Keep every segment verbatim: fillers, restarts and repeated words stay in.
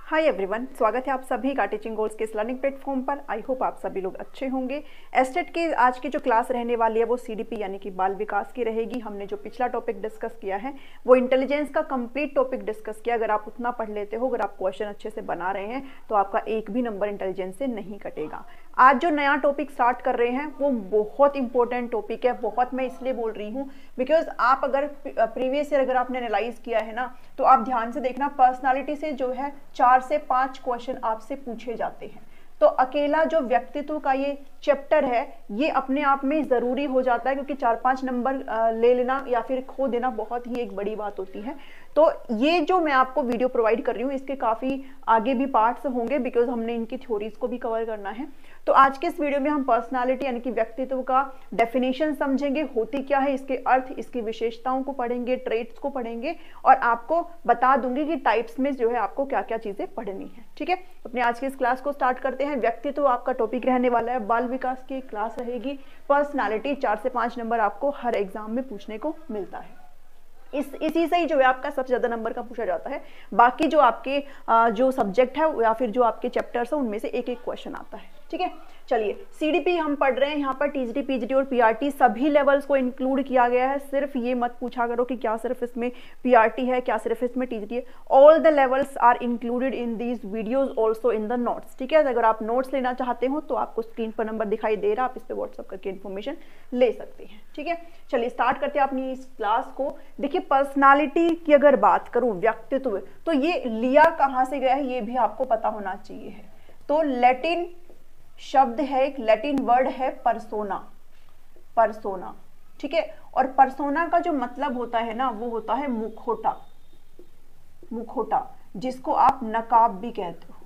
Hi everyone, स्वागत है आप सभी का टीचिंग गोल्स के इस लर्निंग प्लेटफॉर्म पर। आई होप आप सभी लोग अच्छे होंगे। एस्टेट की आज की जो क्लास रहने वाली है वो सीडीपी यानी कि बाल विकास की रहेगी। हमने जो पिछला टॉपिक डिस्कस किया है वो इंटेलिजेंस का कंप्लीट टॉपिक डिस्कस किया। अगर आप उतना पढ़ लेते हो, अगर आप क्वेश्चन अच्छे से बना रहे हैं तो आपका एक भी नंबर इंटेलिजेंस से नहीं कटेगा। आज जो नया टॉपिक स्टार्ट कर रहे हैं वो बहुत इंपॉर्टेंट टॉपिक है। बहुत मैं इसलिए बोल रही हूँ बिकॉज आप अगर प्रीवियस ईयर अगर आपने एनालाइज किया है ना, तो आप ध्यान से देखना, पर्सनालिटी से जो है चार से पांच क्वेश्चन आपसे पूछे जाते हैं। तो अकेला जो व्यक्तित्व का ये चैप्टर है ये अपने आप में जरूरी हो जाता है, क्योंकि चार पांच नंबर ले लेना या फिर खो देना बहुत ही एक बड़ी बात होती है। तो ये जो मैं आपको वीडियो प्रोवाइड कर रही हूँ इसके काफी आगे भी पार्ट्स होंगे बिकॉज हमने इनकी थ्योरीज को भी कवर करना है। तो आज के इस वीडियो में हम पर्सनालिटी यानी कि व्यक्तित्व का डेफिनेशन समझेंगे, होती क्या है, इसके अर्थ, इसकी विशेषताओं को पढ़ेंगे, ट्रेट्स को पढ़ेंगे और आपको बता दूंगी कि टाइप्स में जो है आपको क्या क्या चीजें पढ़नी है। ठीक है, अपने आज की इस क्लास को स्टार्ट करते हैं। व्यक्तित्व आपका टॉपिक रहने वाला है, बाल विकास की क्लास रहेगी। पर्सनालिटी चार से पांच नंबर आपको हर एग्जाम में पूछने को मिलता है। इस इसी से ही जो है आपका सबसे ज्यादा नंबर का पूछा जाता है। बाकी जो आपके जो सब्जेक्ट है या फिर जो आपके चैप्टर्स है उनमें से एक एक क्वेश्चन आता है। ठीक है, चलिए सीडीपी हम पढ़ रहे हैं। यहाँ पर टीजीटी, पीजीटी और पीआरटी सभी लेवल्स को इंक्लूड किया गया है। सिर्फ ये मत पूछा करो कि क्या सिर्फ इसमें पीआरटी है, क्या सिर्फ इसमें टीजीटी है। All the levels are included in these videos also in the notes. ठीक है, अगर आप नोट्स लेना चाहते हो तो आपको स्क्रीन पर नंबर दिखाई दे रहा है, आप इस पर व्हाट्सअप करके इन्फॉर्मेशन ले सकते हैं। ठीक है, चलिए स्टार्ट करते हैं अपनी इस क्लास को। देखिए पर्सनालिटी की अगर बात करूं, व्यक्तित्व, तो ये लिया कहां से गया है ये भी आपको पता होना चाहिए है। तो लैटिन शब्द है, एक लैटिन वर्ड है परसोना, परसोना। ठीक है, और परसोना का जो मतलब होता है ना वो होता है मुखौटा, मुखौटा जिसको आप नकाब भी कहते हो।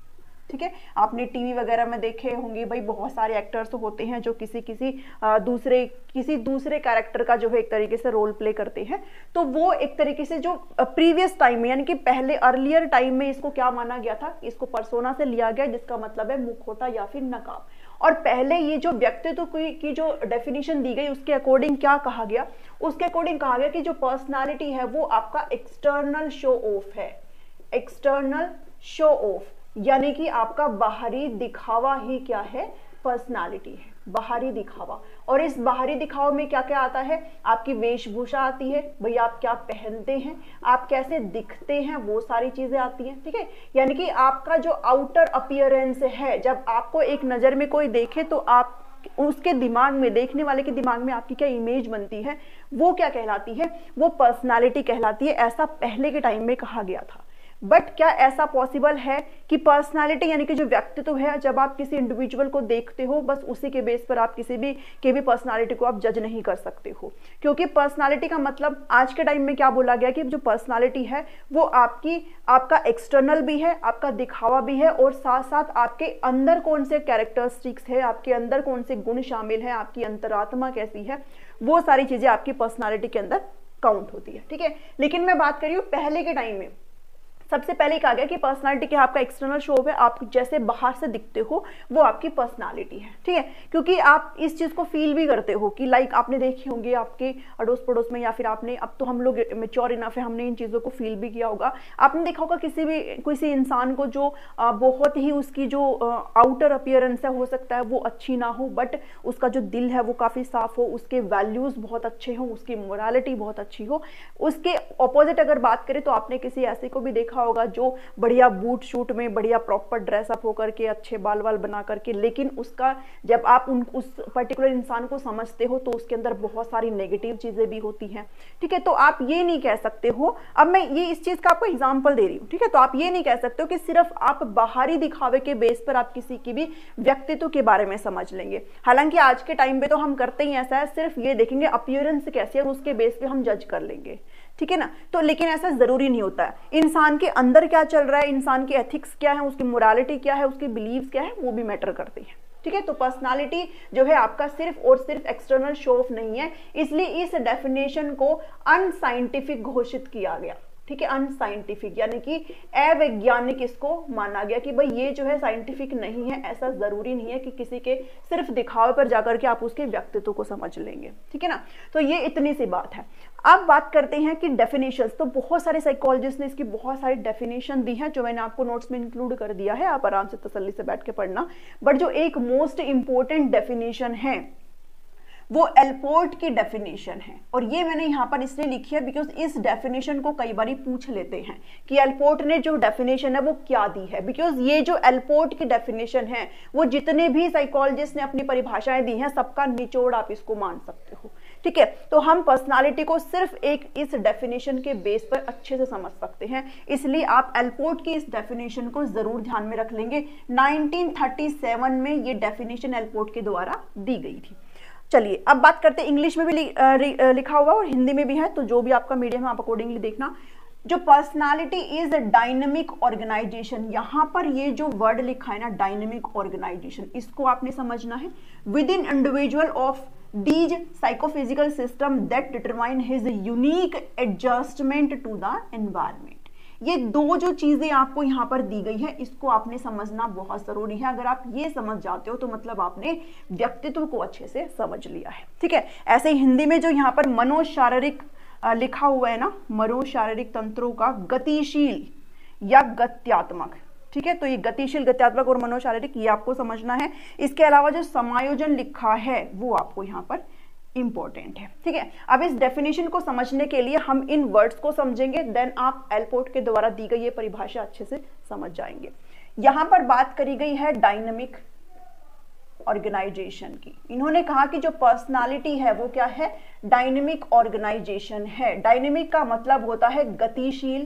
ठीक है, आपने टीवी वगैरह में देखे होंगे भाई, बहुत सारे एक्टर्स होते हैं जो किसी किसी दूसरे किसी दूसरे कैरेक्टर का जो है एक तरीके से रोल प्ले करते हैं। तो वो एक तरीके से जो प्रीवियस टाइम में यानी कि पहले अर्लियर टाइम में इसको क्या माना गया था, इसको परसोना से लिया गया जिसका मतलब है मुखौटा या फिर नकाब। और पहले ये जो व्यक्तित्व की, की जो डेफिनेशन दी गई उसके अकॉर्डिंग क्या कहा गया, उसके अकॉर्डिंग कहा गया कि जो पर्सनालिटी है वो आपका एक्सटर्नल शो ऑफ है, एक्सटर्नल शो ऑफ यानी कि आपका बाहरी दिखावा ही क्या है, पर्सनालिटी है, बाहरी दिखावा। और इस बाहरी दिखावा में क्या क्या आता है, आपकी वेशभूषा आती है, भाई आप क्या पहनते हैं, आप कैसे दिखते हैं, वो सारी चीजें आती हैं। ठीक है, यानी कि आपका जो आउटर अपीयरेंस है, जब आपको एक नजर में कोई देखे तो आप उसके दिमाग में, देखने वाले के दिमाग में आपकी क्या इमेज बनती है, वो क्या कहलाती है, वो पर्सनालिटी कहलाती है। ऐसा पहले के टाइम में कहा गया था। बट क्या ऐसा पॉसिबल है कि पर्सनालिटी यानी कि जो व्यक्तित्व है, जब आप किसी इंडिविजुअल को देखते हो बस उसी के बेस पर आप किसी भी के भी पर्सनालिटी को आप जज नहीं कर सकते हो। क्योंकि पर्सनालिटी का मतलब आज के टाइम में क्या बोला गया कि जो पर्सनालिटी है वो आपकी आपका एक्सटर्नल भी है, आपका दिखावा भी है, और साथ साथ आपके अंदर कौन से कैरेक्टरिस्टिक्स है, आपके अंदर कौन से गुण शामिल है, आपकी अंतरात्मा कैसी है, वो सारी चीजें आपकी पर्सनालिटी के अंदर काउंट होती है। ठीक है, लेकिन मैं बात कर रही हूँ पहले के टाइम में। सबसे पहले कहा गया कि पर्सनालिटी क्या आपका एक्सटर्नल शो है, आप जैसे बाहर से दिखते हो वो आपकी पर्सनालिटी है। ठीक है, क्योंकि आप इस चीज को फील भी करते हो कि लाइक आपने देखे होंगे आपके अड़ोस पड़ोस में, या फिर आपने, अब तो हम लोग मेच्योर इनफ है, हमने इन चीजों को फील भी किया होगा। आपने देखा होगा किसी भी किसी इंसान को जो बहुत ही उसकी जो आउटर अपीयरेंस है, हो सकता है वो अच्छी ना हो बट उसका जो दिल है वो काफी साफ हो, उसके वैल्यूज बहुत अच्छे हो, उसकी मोरालिटी बहुत अच्छी हो। उसके ऑपोजिट अगर बात करें तो आपने किसी ऐसे को भी देखा होगा जो बढ़िया बूट शूट में, बढ़िया प्रॉपर ड्रेसअप होकर के, अच्छे बाल वाल बना करके, लेकिन उसका जब आप उन उस पर्टिकुलर इंसान को समझते हो तो उसके अंदर बहुत सारी नेगेटिव चीजें भी होती हैं। ठीक है, तो आप ये नहीं कह सकते हो, अब मैं ये इस चीज का आपको एग्जांपल दे रही हूँ। ठीक है, तो आप ये नहीं कह सकते हो कि सिर्फ आप बाहरी दिखावे के बेस पर आप किसी की भी व्यक्तित्व के बारे में समझ लेंगे। हालांकि आज के टाइम पे तो हम करते ही ऐसा है, सिर्फ ये देखेंगे अपीयरेंस कैसी है और उसके बेस पे हम जज कर लेंगे। ठीक है ना, तो लेकिन ऐसा जरूरी नहीं होता है। इंसान के अंदर क्या चल रहा है, इंसान के एथिक्स क्या है, उसकी मोरालिटी क्या है, उसकी बिलीव्स क्या है, वो भी मैटर करती है। ठीक है, तो पर्सनालिटी जो है आपका सिर्फ और सिर्फ एक्सटर्नल शो ऑफ नहीं है, इसलिए इस डेफिनेशन को अनसाइंटिफिक घोषित किया गया। ठीक है, अनसाइंटिफिक यानी कि अवैज्ञानिक इसको माना गया कि भाई ये जो है साइंटिफिक नहीं है। ऐसा जरूरी नहीं है कि किसी के सिर्फ दिखावे पर जाकर के आप उसके व्यक्तित्व को समझ लेंगे, ठीक है ना। तो ये इतनी सी बात है। अब बात करते हैं कि डेफिनेशंस। तो बहुत सारे साइकोलॉजिस्ट ने इसकी बहुत सारी डेफिनेशन दी है जो मैंने आपको नोट्स में इंक्लूड कर दिया है, आप आराम से तसल्ली से बैठ के पढ़ना। बट जो एक मोस्ट इंपॉर्टेंट डेफिनेशन है वो एलपोर्ट की डेफिनेशन है, और ये मैंने यहाँ पर इसलिए लिखी है बिकॉज इस डेफिनेशन को कई बार पूछ लेते हैं कि एलपोर्ट ने जो डेफिनेशन है वो क्या दी है। बिकॉज ये जो एलपोर्ट की डेफिनेशन है वो जितने भी साइकोलॉजिस्ट ने अपनी परिभाषाएं दी हैं सबका निचोड़ आप इसको मान सकते हो, ठीक है। तो हम पर्सनालिटी को सिर्फ एक इस डेफिनेशन के बेस पर अच्छे से समझ सकते हैं, इसलिए आप एलपोर्ट की इस डेफिनेशन को जरूर ध्यान में रख लेंगे। नाइनटीन थर्टी सेवन में ये डेफिनेशन एलपोर्ट के द्वारा दी गई थी। चलिए अब बात करते हैं, इंग्लिश में भी लिखा हुआ और हिंदी में भी है, तो जो भी आपका मीडियम है आप अकॉर्डिंगली देखना। जो पर्सनालिटी इज डायनेमिक ऑर्गेनाइजेशन, यहां पर ये जो वर्ड लिखा है ना डायनेमिक ऑर्गेनाइजेशन, इसको आपने समझना है। Within individual of these psychophysical system that determine his unique adjustment to the environment। ये दो जो चीजें आपको यहाँ पर दी गई है इसको आपने समझना बहुत जरूरी है। अगर आप ये समझ जाते हो तो मतलब आपने व्यक्तित्व को अच्छे से समझ लिया है, ठीक है। ऐसे ही हिंदी में जो यहाँ पर मनोशारीरिक लिखा हुआ है ना, मनोशारीरिक तंत्रों का गतिशील या गत्यात्मक, ठीक है। तो ये गतिशील, गत्यात्मक और मनोशारीरिक ये आपको समझना है। इसके अलावा जो समायोजन लिखा है वो आपको यहाँ पर इंपॉर्टेंट है, ठीक है। अब इस डेफिनेशन को समझने के लिए हम इन वर्ड्स को समझेंगे, देन आप एलपोर्ट के द्वारा दी गई ये परिभाषा अच्छे से समझ जाएंगे। यहां पर बात करी गई है डायनेमिक ऑर्गेनाइजेशन की। इन्होंने कहा कि जो पर्सनालिटी है वो क्या है, डायनेमिक ऑर्गेनाइजेशन है। डायनेमिक का मतलब होता है गतिशील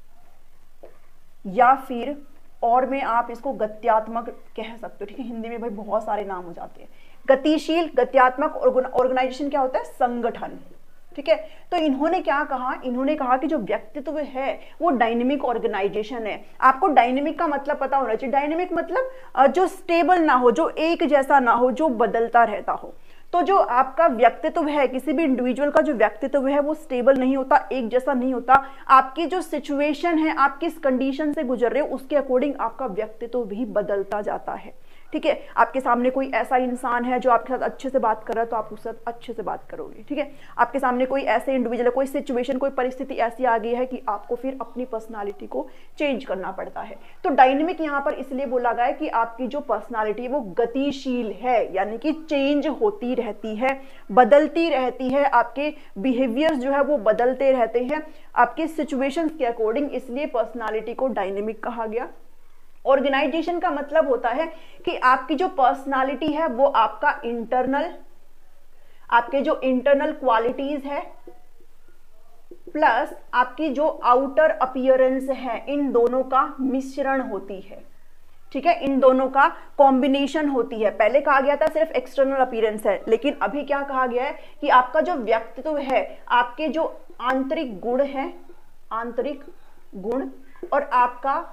या फिर और में आप इसको गत्यात्मक कह सकते हो, ठीक है। हिंदी में भाई बहुत सारे नाम हो जाते हैं। गतिशील, गत्यात्मक, ऑर्गेनाइजेशन क्या होता है, संगठन, ठीक है। तो इन्होंने क्या कहा, इन्होंने कहा कि जो व्यक्तित्व है वो डायनेमिक ऑर्गेनाइजेशन है। आपको डायनेमिक का मतलब पता होना चाहिए। डायनेमिक मतलब जो स्टेबल ना हो, जो एक जैसा ना हो, जो बदलता रहता हो। तो जो आपका व्यक्तित्व है, किसी भी इंडिविजुअल का जो व्यक्तित्व है वो स्टेबल नहीं होता, एक जैसा नहीं होता। आपकी जो सिचुएशन है, आप किस कंडीशन से गुजर रहे हो उसके अकॉर्डिंग आपका व्यक्तित्व भी बदलता जाता है, ठीक है। आपके सामने कोई ऐसा इंसान है जो आपके साथ अच्छे से बात कर रहा है तो आप उसके साथ अच्छे से बात करोगे, ठीक है। आपके सामने कोई ऐसे इंडिविजुअल, कोई सिचुएशन, कोई परिस्थिति ऐसी आ गई है कि आपको फिर अपनी पर्सनालिटी को चेंज करना पड़ता है। तो डायनेमिक यहाँ पर इसलिए बोला गया है कि आपकी जो पर्सनालिटी है वो गतिशील है, यानी कि चेंज होती रहती है, बदलती रहती है। आपके बिहेवियर्स जो है वो बदलते रहते हैं आपके सिचुएशंस के अकॉर्डिंग, इसलिए पर्सनालिटी को डायनेमिक कहा गया। ऑर्गेनाइजेशन का मतलब होता है कि आपकी जो पर्सनालिटी है वो आपका इंटरनल, आपके जो इंटरनल क्वालिटीज है प्लस आपकी जो आउटर अपीयरेंस है, इन दोनों का मिश्रण होती है, ठीक है। इन दोनों का कॉम्बिनेशन होती है। पहले कहा गया था सिर्फ एक्सटर्नल अपीयरेंस है, लेकिन अभी क्या कहा गया है कि आपका जो व्यक्तित्व है, आपके जो आंतरिक गुण है, आंतरिक गुण और आपका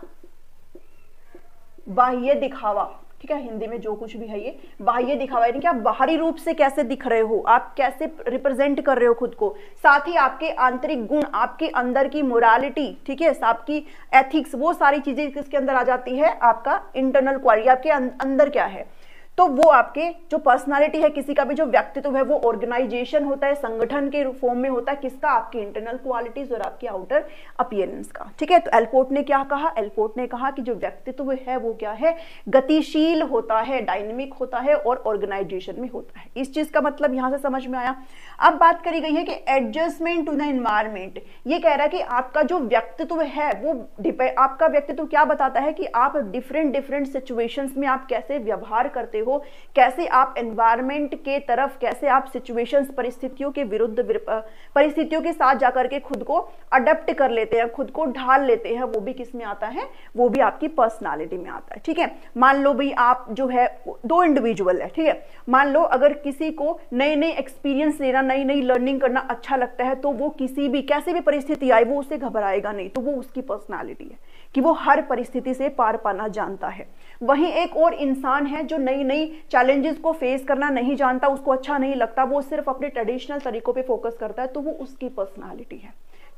बाह्य दिखावा, ठीक है। हिंदी में जो कुछ भी है ये बाह्य दिखावा, यानी कि आप बाहरी रूप से कैसे दिख रहे हो, आप कैसे रिप्रेजेंट कर रहे हो खुद को, साथ ही आपके आंतरिक गुण, आपके अंदर की मोरालिटी, ठीक है, आपकी एथिक्स, वो सारी चीजें किसके अंदर आ जाती है, आपका इंटरनल क्वालिटी, आपके अंदर क्या है। तो वो आपके जो पर्सनालिटी है, किसी का भी जो व्यक्तित्व है वो ऑर्गेनाइजेशन होता है, संगठन के फॉर्म में होता है, किसका, आपकी इंटरनल क्वालिटीज और आपकी आउटर अपीयरेंस का, ठीक है। तो एलपोर्ट ने क्या कहा, एलपोर्ट ने कहा कि जो व्यक्तित्व है वो क्या है, गतिशील होता है, डायनेमिक होता है और ऑर्गेनाइजेशन में होता है। इस चीज का मतलब यहां से समझ में आया। अब बात करी गई है कि एडजस्टमेंट टू द एनवायरमेंट, ये कह रहा है कि आपका जो व्यक्तित्व है वो डिपेंड, आपका व्यक्तित्व क्या बताता है कि आप डिफरेंट डिफरेंट सिचुएशंस में आप कैसे व्यवहार करते हो, कैसे आप एनवायरमेंट के तरफ, कैसे आप सिचुएशंस, परिस्थितियों के विरुद्ध, परिस्थितियों के साथ जाकर के खुद को अडेप्ट कर लेते हैं, खुद को ढाल लेते हैं, वो भी किस में आता है, वो भी आपकी पर्सनालिटी में आता है, ठीक है। मान लो भाई आप जो है दो इंडिविजुअल है, ठीक है। मान लो अगर किसी को नए नए एक्सपीरियंस लेना, नई नई लर्निंग करना अच्छा लगता है तो वो किसी भी, कैसे भी परिस्थिति आए वो उससे घबराएगा नहीं, तो वो उसकी पर्सनालिटी है कि वो हर परिस्थिति से पार पाना जानता है। वहीं एक और इंसान है जो नई नई चैलेंजेस को फेस करना नहीं जानता, उसको अच्छा नहीं लगता, वो सिर्फ अपने ट्रेडिशनल तरीकों पे फोकस करता है, तो वो उसकी पर्सनालिटी है,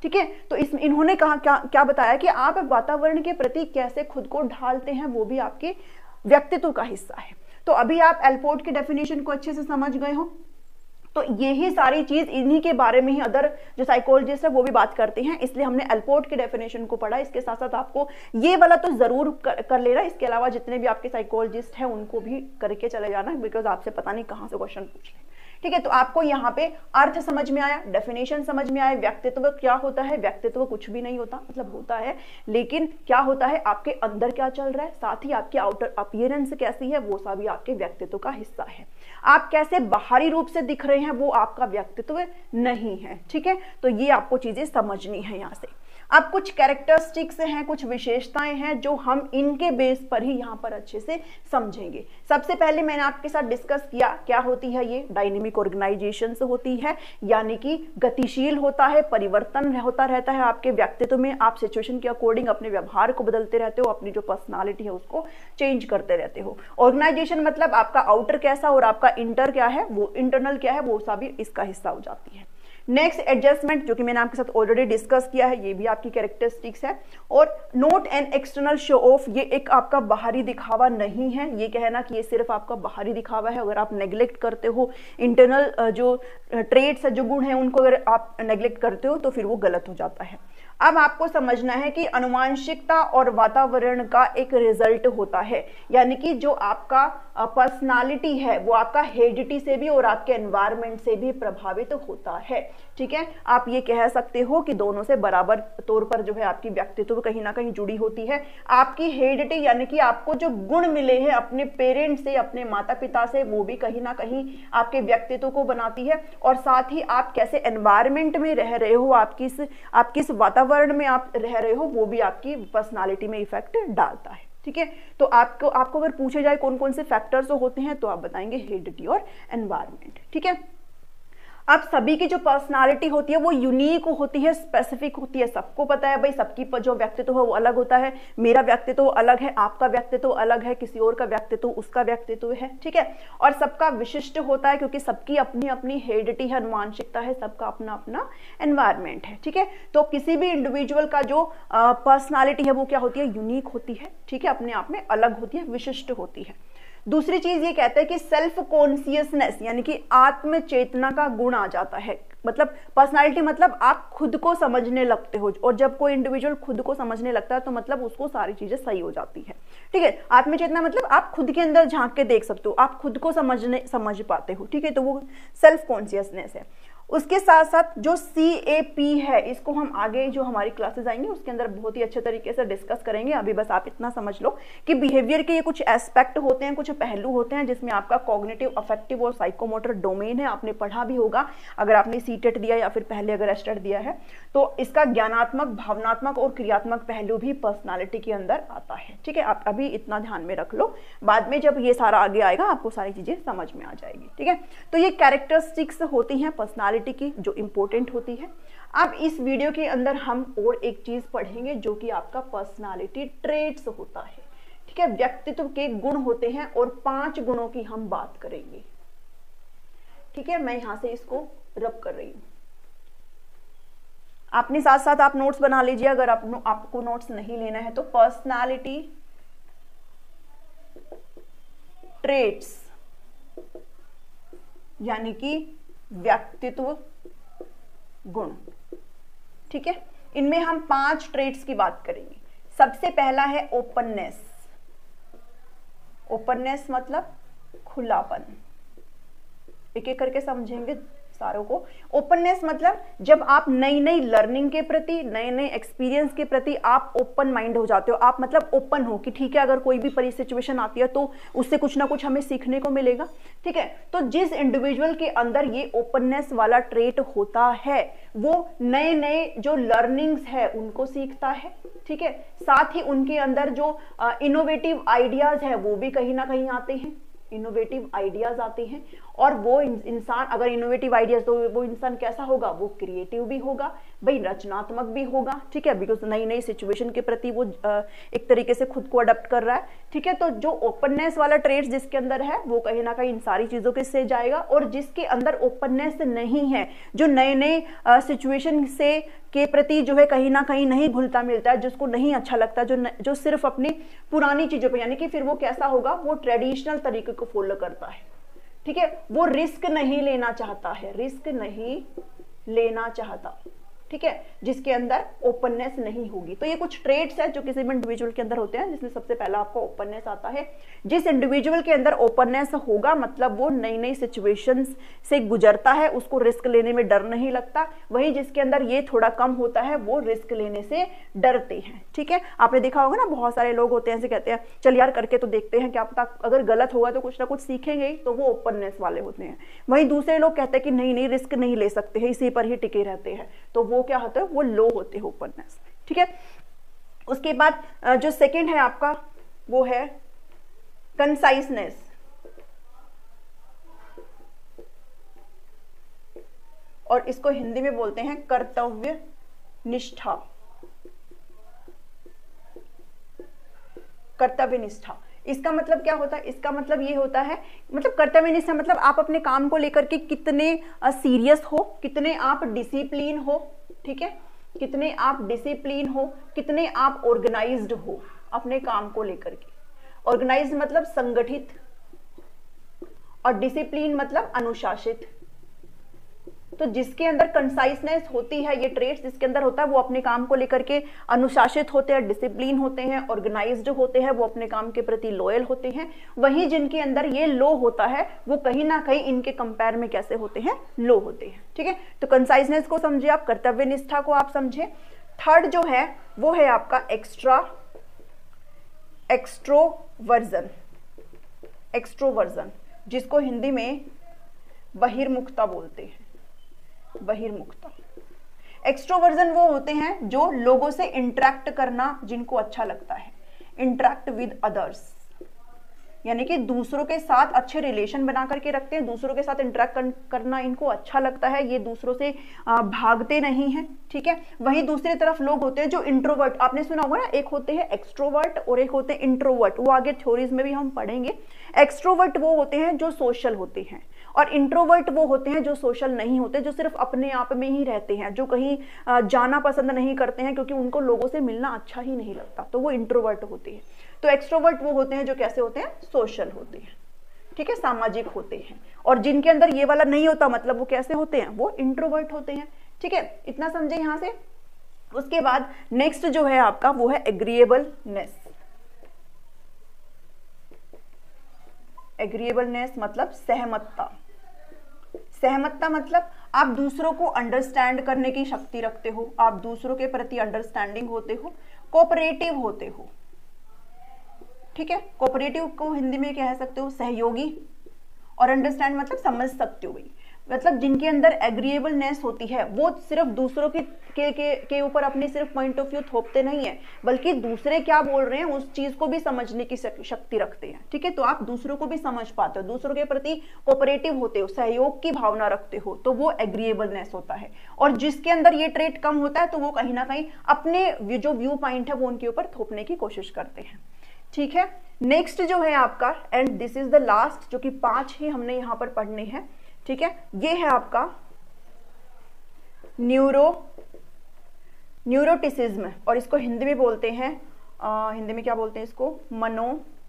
ठीक है। तो इस इन्होंने कहा क्या क्या बताया कि आप वातावरण के प्रति कैसे खुद को ढालते हैं, वो भी आपके व्यक्तित्व का हिस्सा है। तो अभी आप एलपोर्ट की डेफिनेशन को अच्छे से समझ गए हो। तो यही सारी चीज इन्हीं के बारे में ही अदर जो साइकोलॉजिस्ट है वो भी बात करते हैं, इसलिए हमने एलपोर्ट की डेफिनेशन को पढ़ा। इसके साथ साथ आपको ये वाला तो जरूर कर, कर लेना, इसके अलावा जितने भी आपके साइकोलॉजिस्ट हैं उनको भी करके चले जाना, बिकॉज आपसे पता नहीं कहाँ से क्वेश्चन पूछ ले। ठीक है, तो आपको यहाँ पे अर्थ समझ में आया, डेफिनेशन समझ में आया, व्यक्तित्व क्या होता है। व्यक्तित्व कुछ भी नहीं होता, मतलब होता है, लेकिन क्या होता है आपके अंदर क्या चल रहा है, साथ ही आपकी आउटर अपीयरेंस कैसी है, वो सभी आपके व्यक्तित्व का हिस्सा है। आप कैसे बाहरी रूप से दिख रहे हैं वो आपका व्यक्तित्व नहीं है। ठीक है, तो ये आपको चीजें समझनी है। यहाँ से अब कुछ कैरेक्टरिस्टिक्स हैं, कुछ विशेषताएं हैं जो हम इनके बेस पर ही यहाँ पर अच्छे से समझेंगे। सबसे पहले मैंने आपके साथ डिस्कस किया क्या होती है, ये डायनेमिक ऑर्गेनाइजेशन से होती है, यानी कि गतिशील होता है, परिवर्तन होता रहता है आपके व्यक्तित्व में। आप सिचुएशन के अकॉर्डिंग अपने व्यवहार को बदलते रहते हो, अपनी जो पर्सनालिटी है उसको चेंज करते रहते हो। ऑर्गेनाइजेशन मतलब आपका आउटर कैसा और आपका इंटर क्या है, वो इंटरनल क्या है, वो सभी इसका हिस्सा हो जाती है। नेक्स्ट एडजस्टमेंट, जो कि मैंने आपके साथ ऑलरेडी डिस्कस किया है, ये भी आपकी कैरेक्टरिस्टिक्स है। और not an external show off, ये एक आपका बाहरी दिखावा नहीं है, ये कहना कि ये सिर्फ आपका बाहरी दिखावा है। अगर आप नेग्लेक्ट करते हो इंटरनल जो ट्रेट्स है, जो गुण है, उनको अगर आप नेग्लेक्ट करते हो तो फिर वो गलत हो जाता है। अब आपको समझना है कि अनुवांशिकता और वातावरण का एक रिजल्ट होता है, यानी कि जो आपका पर्सनालिटी है वो आपका हेरिडिटी से भी और आपके एनवायरनमेंट से भी प्रभावित होता है। ठीक है, आप ये कह सकते हो कि दोनों से बराबर तौर पर जो है आपकी व्यक्तित्व कहीं ना कहीं जुड़ी होती है। आपकी हेरिडिटी यानी कि आपको जो गुण मिले हैं अपने पेरेंट्स से, अपने माता पिता से, वो भी कहीं ना कहीं आपके व्यक्तित्व को बनाती है। और साथ ही आप कैसे एनवायरनमेंट में रह रहे हो, आप किस आप किस वातावरण में आप रह रहे हो, वो भी आपकी पर्सनालिटी में इफेक्ट डालता है। ठीक है, तो आपको आपको अगर पूछे जाए कौन कौन से फैक्टर्स होते हैं तो आप बताएंगे हेरिडिटी और एनवायरनमेंट। ठीक है, अब सभी की जो पर्सनालिटी होती है वो यूनिक होती है, स्पेसिफिक होती है। सबको पता है भाई सबकी जो व्यक्तित्व है वो अलग होता है। मेरा व्यक्तित्व अलग है, आपका व्यक्तित्व अलग है, किसी और का व्यक्तित्व उसका व्यक्तित्व है। ठीक है, और सबका विशिष्ट होता है क्योंकि सबकी अपनी अपनी हेरिडिटी है, अनुवांशिकता है, सबका अपना अपना एनवायरनमेंट है। ठीक है, तो किसी भी इंडिविजुअल का जो पर्सनालिटी है वो क्या होती है, यूनिक होती है। ठीक है, अपने आप में अलग होती है, विशिष्ट होती है। दूसरी चीज ये कहते हैं कि सेल्फ कॉन्शियसनेस यानी कि आत्म चेतना का गुण आ जाता है। मतलब पर्सनालिटी मतलब आप खुद को समझने लगते हो, और जब कोई इंडिविजुअल खुद को समझने लगता है तो मतलब उसको सारी चीजें सही हो जाती है। ठीक है, आत्मचेतना मतलब आप खुद के अंदर झांक के देख सकते हो, आप खुद को समझने समझ पाते हो। ठीक है, तो वो सेल्फ कॉन्शियसनेस है। उसके साथ साथ जो सी ए पी है, इसको हम आगे जो हमारी क्लासेस आएंगे उसके अंदर बहुत ही अच्छे तरीके से डिस्कस करेंगे। अभी बस आप इतना समझ लो कि बिहेवियर के ये कुछ एस्पेक्ट होते हैं, कुछ पहलू होते हैं जिसमें आपका कॉग्निटिव, अफेक्टिव और साइकोमोटर डोमेन है। आपने पढ़ा भी होगा अगर आपने सीटेट दिया या फिर पहले अगर एस्टेट दिया है, तो इसका ज्ञानात्मक, भावनात्मक और क्रियात्मक पहलू भी पर्सनालिटी के अंदर आता है। ठीक है, आप अभी इतना ध्यान में रख लो, बाद में जब ये सारा आगे आएगा आपको सारी चीजें समझ में आ जाएगी। ठीक है, तो ये कैरेक्टरिस्टिक्स होती हैं पर्सनालिटी की जो इंपॉर्टेंट होती है। अब इस वीडियो के अंदर हम और एक चीज पढ़ेंगे जो कि आपका पर्सनालिटी ट्रेट्स होता है। ठीक है, व्यक्तित्व के गुण होते हैं और पांच गुणों की हम बात करेंगे। ठीक है, मैं यहां से इसको रब कर रही हूं, आपने साथ साथ आप नोट्स बना लीजिए अगर आप, आपको नोट्स नहीं लेना है तो। पर्सनालिटी ट्रेट्स यानी कि व्यक्तित्व गुण। ठीक है, इनमें हम पांच ट्रेट्स की बात करेंगे। सबसे पहला है ओपननेस। ओपननेस मतलब खुलापन, एक एक करके समझेंगे सारों को। ओपननेस मतलब जब आप नई नई लर्निंग के प्रति, नए नए एक्सपीरियंस के प्रति आप ओपन माइंड हो जाते हो। आप मतलब ओपन हो कि ठीक है अगर कोई भी परी सिचुएशन आती है तो उससे कुछ ना कुछ हमें सीखने को मिलेगा। ठीक है, तो जिस इंडिविजुअल के अंदर ये ओपननेस वाला ट्रेट होता है वो नए नए जो लर्निंग्स है उनको सीखता है। ठीक है, साथ ही उनके अंदर जो इनोवेटिव आइडियाज है वो भी कहीं ना कहीं आते हैं, इनोवेटिव आइडियाज आते हैं। और वो इंसान अगर इनोवेटिव आइडियाज, तो वो इंसान कैसा होगा, वो क्रिएटिव भी होगा भाई, रचनात्मक भी होगा, ठीक है, बिकॉज नई नई सिचुएशन के प्रति वो एक तरीके से खुद को अडॉप्ट कर रहा है, ठीक है। तो जो ओपननेस वाला ट्रेड्स जिसके अंदर है वो कहीं ना कहीं इन सारी चीजों के से जाएगा, और जिसके अंदर ओपननेस नहीं है, जो नए नए सिचुएशन से के प्रति जो है कहीं ना कहीं नहीं घुलता मिलता है, जिसको नहीं अच्छा लगता, जो न, जो सिर्फ अपनी पुरानी चीजों पे, यानी कि फिर वो कैसा होगा, वो ट्रेडिशनल तरीके को फॉलो करता है, ठीक है, वो रिस्क नहीं लेना चाहता है, रिस्क नहीं लेना चाहता, ठीक है, जिसके अंदर ओपननेस नहीं होगी। तो ये कुछ ट्रेड्स है जो किसी भी इंडिविजुअल के अंदर होते हैं, जिसमें सबसे पहला आपका ओपननेस आता है। जिस इंडिविजुअल के अंदर ओपननेस होगा मतलब वो नई नई सिचुएशंस से गुजरता है, उसको रिस्क लेने में डर नहीं लगता। वही जिसके अंदर ये थोड़ा कम होता है वो रिस्क लेने से डरते हैं, ठीक है। आपने देखा होगा ना, बहुत सारे लोग होते हैं ऐसे कहते हैं चल यार करके तो देखते हैं, क्या पता अगर गलत होगा तो कुछ ना कुछ सीखेंगे ही, तो वो ओपननेस वाले होते हैं। वहीं दूसरे लोग कहते हैं कि नहीं नहीं रिस्क नहीं ले सकते हैं, इसी पर ही टिके रहते हैं, तो वो क्या होता है, वो लो होते हैं ओपननेस, ठीक है। उसके बाद जो सेकंड है आपका वो है कंसाइसनेस, और इसको हिंदी में बोलते हैं कर्तव्य निष्ठा, कर्तव्य निष्ठा। इसका मतलब क्या होता है, इसका मतलब ये होता है, मतलब कर्तव्य निष्ठा मतलब आप अपने काम को लेकर के कितने सीरियस हो, कितने आप डिसिप्लिन हो, ठीक है, कितने आप डिसिप्लिन हो, कितने आप ऑर्गेनाइज्ड हो अपने काम को लेकर के। ऑर्गेनाइज्ड मतलब संगठित, और डिसिप्लिन मतलब अनुशासित। तो जिसके अंदर कंसाइसनेस होती है, ये ट्रेड्स जिसके अंदर होता है, वो अपने काम को लेकर के अनुशासित होते हैं, डिसिप्लिन होते हैं, ऑर्गेनाइज्ड होते हैं, वो अपने काम के प्रति लॉयल होते हैं। वहीं जिनके अंदर ये लो होता है वो कहीं ना कहीं इनके कंपेयर में कैसे होते हैं, लो होते हैं, ठीक है। तो कंसाइसनेस को समझे आप, कर्तव्य निष्ठा को आप समझे। थर्ड जो है वो है आपका एक्स्ट्रा एक्सट्रोवर्जन, एक्सट्रोवर्जन जिसको हिंदी में बहिर्मुखता बोलते हैं, बहिर्मुखता। एक्सट्रोवर्जन वो होते हैं जो लोगों से इंटरेक्ट करना जिनको अच्छा लगता है, इंटरेक्ट विद अदर्स, यानी कि दूसरों के साथ अच्छे रिलेशन बना करके रखते हैं, दूसरों के साथ इंटरेक्ट करना इनको अच्छा लगता है, ये दूसरों से भागते नहीं हैं, ठीक है। वहीं दूसरी तरफ लोग होते हैं जो इंट्रोवर्ट, आपने सुना होगा ना, एक होते हैं एक्सट्रोवर्ट और एक होते हैं इंट्रोवर्ट, वो आगे थ्योरीज में भी हम पढ़ेंगे। एक्सट्रोवर्ट वो होते हैं जो सोशल होते हैं, और इंट्रोवर्ट वो होते हैं जो सोशल नहीं होते, जो सिर्फ अपने आप में ही रहते हैं, जो कहीं जाना पसंद नहीं करते हैं क्योंकि उनको लोगों से मिलना अच्छा ही नहीं लगता, तो वो इंट्रोवर्ट होते हैं। तो एक्सट्रोवर्ट वो होते हैं जो कैसे होते हैं, सोशल होते हैं, ठीक है, सामाजिक होते हैं। और जिनके अंदर ये वाला नहीं होता मतलब वो कैसे होते हैं, वो इंट्रोवर्ट होते हैं, ठीक है। इतना समझे यहां से। उसके बाद नेक्स्ट जो है आपका वो है एग्रीएबलनेस। एग्रीएबलनेस मतलब सहमतता। सहमतता मतलब आप दूसरों को अंडरस्टैंड करने की शक्ति रखते हो, आप दूसरों के प्रति अंडरस्टैंडिंग होते हो, कोऑपरेटिव होते हो, ठीक है। कोऑपरेटिव को हिंदी में कह सकते हो सहयोगी, और अंडरस्टैंड मतलब समझ सकते हो भाई, मतलब जिनके अंदर एग्रीएबलनेस होती है वो सिर्फ दूसरों के के के, के ऊपर अपनी सिर्फ पॉइंट ऑफ व्यू थोपते नहीं है, बल्कि दूसरे क्या बोल रहे हैं उस चीज को भी समझने की शक्ति रखते हैं, ठीक है। तो आप दूसरों को भी समझ पाते हो, दूसरों के प्रति कोऑपरेटिव होते हो, सहयोग की भावना रखते हो, तो वो एग्रीएबलनेस होता है। और जिसके अंदर ये ट्रेट कम होता है तो वो कहीं ना कहीं अपने जो व्यू पॉइंट है वो उनके ऊपर थोपने की कोशिश करते हैं, ठीक है। नेक्स्ट जो है आपका, and this is the last, जो कि पांच ही हमने यहां पर पढ़ने हैं, ठीक है। ये है आपका न्यूरो न्यूरोटिसिज्म, और इसको हिंदी में बोलते हैं आ, हिंदी में क्या बोलते हैं इसको, मनो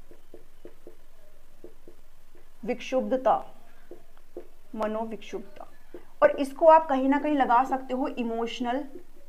विक्षुब्धता, मनोविक्षुब्धता। और इसको आप कहीं ना कहीं लगा सकते हो इमोशनल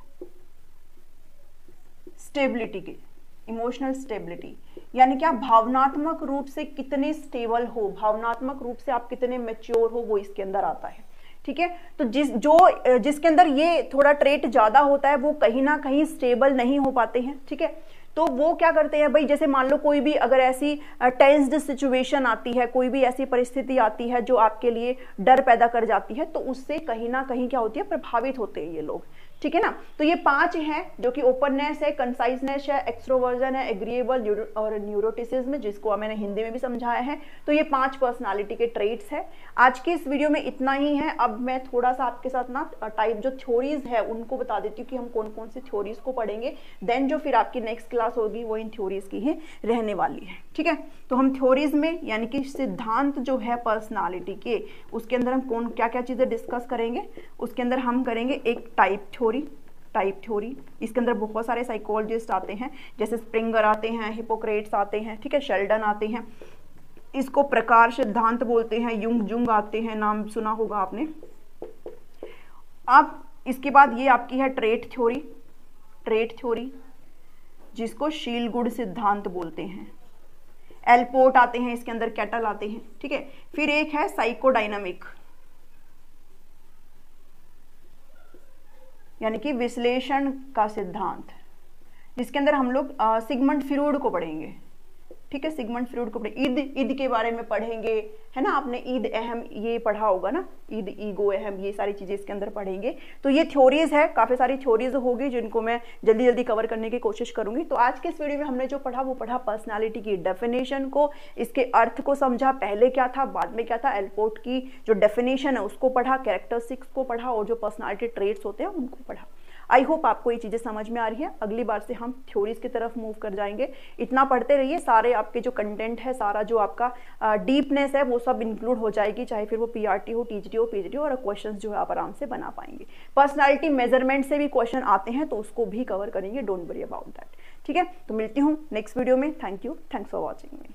स्टेबिलिटी के, इमोशनल स्टेबिलिटी यानी कि आप भावनात्मक रूप से कितने स्टेबल हो, भावनात्मक रूप से आप कितने मैच्योर हो, वो इसके अंदर आता है, ठीक है। तो जिस जो जिसके अंदर ये थोड़ा ट्रेट ज्यादा होता है वो कहीं ना कहीं स्टेबल नहीं हो पाते हैं, ठीक है। तो वो क्या करते हैं भाई, जैसे मान लो कोई भी अगर ऐसी टेंस्ड सिचुएशन आती है, कोई भी ऐसी परिस्थिति आती है जो आपके लिए डर पैदा कर जाती है, तो उससे कहीं ना कहीं क्या होती है, प्रभावित होते हैं ये लोग, ठीक है ना। तो ये पांच हैं जो कि ओपननेस है, कंसाइजनेस है, एक्सट्रोवर्जन है, एग्रीएबल और न्यूरोटिसिज्म, जिसको मैंने हिंदी में भी समझाया है। तो ये पांच पर्सनालिटी के ट्रेट्स है। आज की इस वीडियो में इतना ही है। अब मैं थोड़ा सा आपके साथ ना टाइप जो थ्योरीज है उनको बता देती हूँ कि हम कौन कौन सी थ्योरीज को पढ़ेंगे। देन जो फिर आपकी नेक्स्ट क्लास होगी वो इन थ्योरीज की ही रहने वाली है, ठीक है। तो हम थ्योरीज में यानी कि सिद्धांत जो है पर्सनालिटी के, उसके अंदर हम कौन क्या क्या चीजें डिस्कस करेंगे। उसके अंदर हम करेंगे एक टाइप थ्योरी, टाइप थ्योरी इसके अंदर बहुत सारे साइकोलॉजिस्ट आते हैं, जैसे स्प्रिंगर आते हैं, हिपोक्रेट्स आते हैं, ठीक है, शेल्डन आते हैं, इसको प्रकार सिद्धांत बोलते हैं, युंग जुंग आते हैं, नाम सुना होगा आपने। अब इसके बाद ये आपकी है ट्रेट थ्योरी, ट्रेट थ्योरी जिसको शील गुड सिद्धांत बोलते हैं। एलपोर्ट आते हैं, इसके अंदर कैटल आते हैं, ठीक है। फिर एक है साइकोडायनामिक यानी कि विश्लेषण का सिद्धांत, जिसके अंदर हम लोग सिगमंड फ्रॉइड को पढ़ेंगे, ठीक है, सिगमंड फ्रॉइड को पढ़ेंगे। ईद ईद के बारे में पढ़ेंगे, है ना, आपने ईद अहम ये पढ़ा होगा ना, ईद ईगो अहम, ये सारी चीजें इसके अंदर पढ़ेंगे। तो ये थ्योरीज है, काफी सारी थ्योरीज होगी जिनको मैं जल्दी जल्दी कवर करने की कोशिश करूंगी। तो आज के इस वीडियो में हमने जो पढ़ा वो पढ़ा पर्सनालिटी की डेफिनेशन को, इसके अर्थ को समझा, पहले क्या था बाद में क्या था, एलपोर्ट की जो डेफिनेशन है उसको पढ़ा, कैरेक्टरिस्टिक्स को पढ़ा और जो पर्सनालिटी ट्रेट्स होते हैं उनको पढ़ा। आई होप आपको ये चीजें समझ में आ रही है। अगली बार से हम थ्योरीज की तरफ मूव कर जाएंगे। इतना पढ़ते रहिए, सारे आपके जो कंटेंट है, सारा जो आपका डीपनेस है वो सब इंक्लूड हो जाएगी, चाहे फिर वो पीआरटी हो, टीजीटी हो, पीएचडी हो, और क्वेश्चंस जो है आप आराम से बना पाएंगे। पर्सनालिटी मेजरमेंट से भी क्वेश्चन आते हैं तो उसको भी कवर करेंगे, डोंट वरी अबाउट दैट, ठीक है। तो मिलती हूँ नेक्स्ट वीडियो में। Thank you, thanks for watching me.